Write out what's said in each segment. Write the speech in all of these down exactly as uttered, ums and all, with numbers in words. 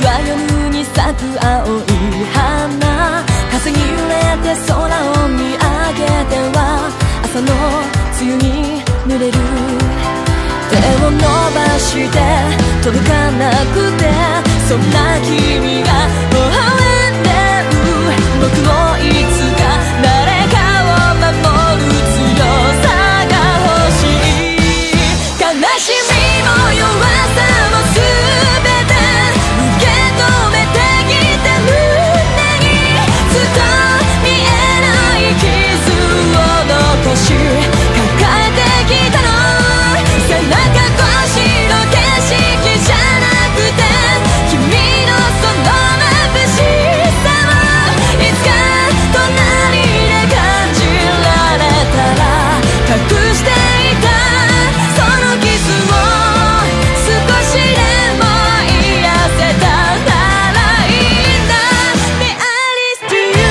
は夜に咲く青い花、風に揺れて空を見上げては朝の梅雨に濡れる。手を伸ばして届かなくて、そんな君が微笑んでる。僕もいつか誰かを守る強さが欲しい。悲しみも弱さも全て受け止めてきた胸に、ずっと見えない傷を残し抱えてきたの。背中越しの景色じゃなくて、君のその眩しさをいつか隣で感じられたら、隠していたその傷を少しでも癒せたならいいんだ。メアリス to you。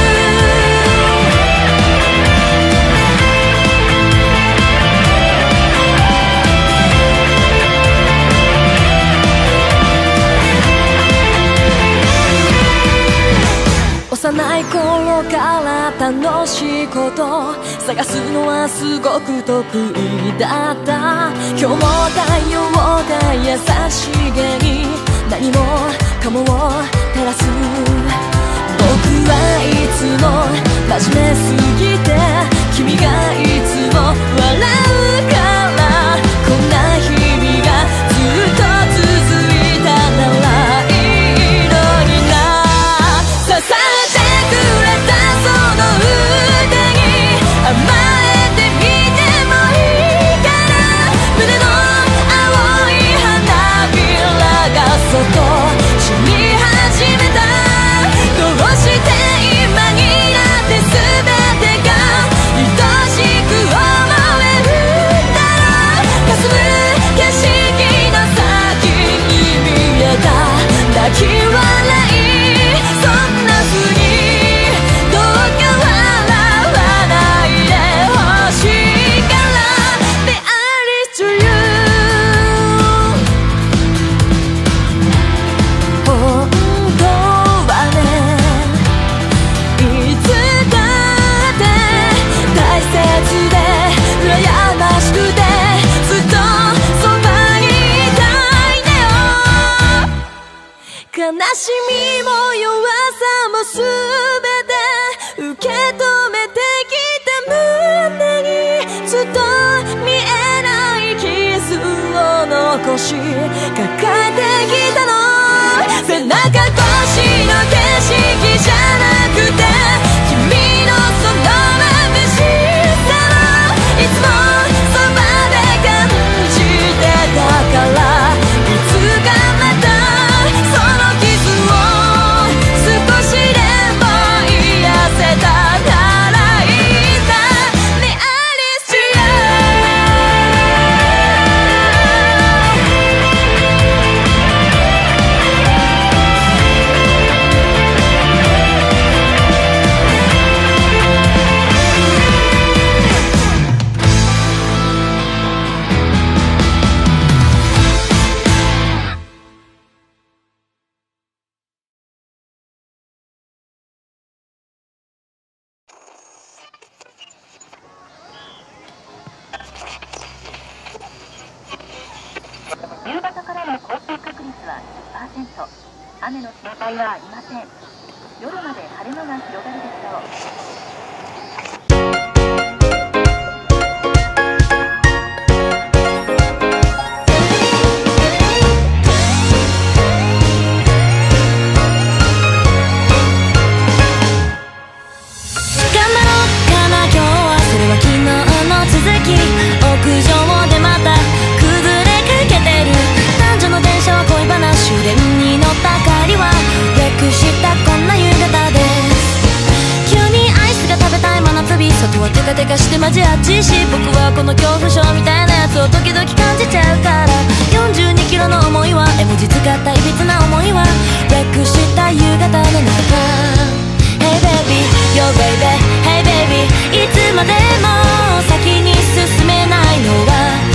幼い頃から楽しいこと探すのはすごく得意だった。今日も太陽が優しげに何もかもを照らす。僕はいつも真面目すぎて、君がいつも笑うから、こんな日々がずっと続いたならいいのにな。支えてくれたその腕に甘えてみてもいいから、胸の青い花びらがそっと散り始めた。どうして今になって全てが愛しく思えるんだろう。霞む景色の先に見えた泣き笑い、そんな風にどうか笑わないでほしいから。 The Alice to you。 本当はね、いつだって大切で羨ましくて、ずっとそばにいたいんだよ。悲しみも弱さもすべて受け止めてきた胸に、ずっと見えない傷を残し抱えてきたの。背中越しの景色じゃなくて、君のその眩しさをいつもそばで感じてたから、いつかまたその傷を少しでも癒せたならいいんだ。メアリス to you。 夕方からの降水確率は じゅっパーセント、 雨の心配はありません。夜まで晴れ間が広がるでしょう。外はテカテカしてマジ暑いし、僕はこの恐怖症みたいなやつを時々感じちゃうから、よんじゅうにキロの思いは絵文字使ったいびつな思いはレックした夕方の中。 Hey baby, yo baby, hey baby、 いつまでも先に進めないのは